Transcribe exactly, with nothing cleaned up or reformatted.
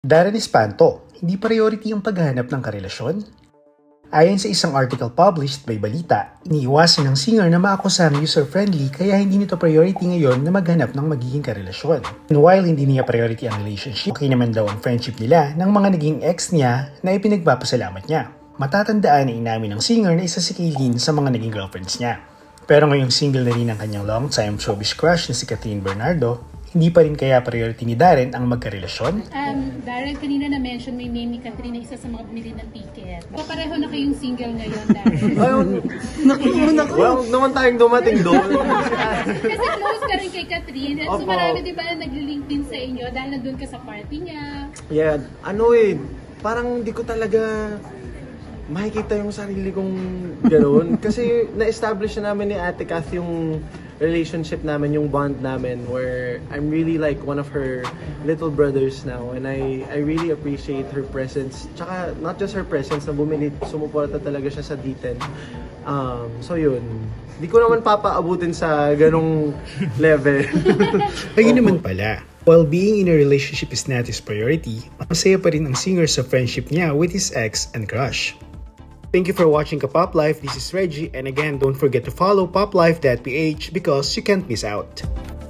Darren Espanto, hindi priority ang paghahanap ng karelasyon? Ayon sa isang article published by Balita, iniiwasan ng singer na maakosang user-friendly kaya hindi nito priority ngayon na maghanap ng magiging karelasyon. And while hindi niya priority ang relationship, okay naman daw ang friendship nila ng mga naging ex niya na ipinagpapasalamat niya. Matatandaan na inamin ng singer na isa si Kaylin sa mga naging girlfriends niya. Pero ngayong single na rin ang kanyang long-time showbiz crush na si Catherine Bernardo, hindi pa rin kaya priority ni Darren ang magkarelasyon? Um, Darren, kanina na-mention may name ni Catherine na isa sa mga bumili ng ticket. So, pareho na kayong single ngayon, Darren. Ayun, naku, naku. Well, naman tayong dumating doon. Kasi close ka rin kay Catherine. So, Opo. marami di ba na nag-link din sa inyo dahil nandun ka sa party niya. Yeah, ano eh, parang di ko talaga makikita yung sarili kong gano'n. Kasi na-establish na namin ni Ate Kath yung relationship namin, yung bond namin, where I'm really like one of her little brothers now, and I I really appreciate her presence. Tsaka not just her presence, na bumili, sumuporta talaga siya sa D ten. Um, so yun, di ko naman papaabutin sa ganong level. Ayun naman pala. While being in a relationship is not his priority, masaya pa rin ang singer sa friendship niya with his ex and crush. Thank you for watching Kapop Life. This is Reggie, and again, don't forget to follow poplife dot p h because you can't miss out.